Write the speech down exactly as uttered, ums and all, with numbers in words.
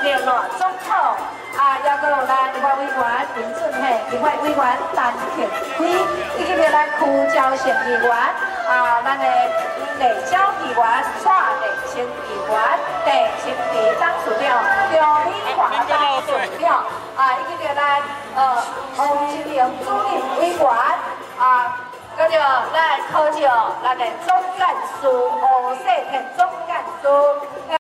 联络总统啊，也个有咱立法委员林俊hei，立法委员陈庆辉，以及咱区交县议员啊，咱的内交议员蔡立清议员、地清地当处长、刘美华当处长啊，以及咱呃洪金玲主任委员啊。 搁着来考照咱的总干事吴世田总干事。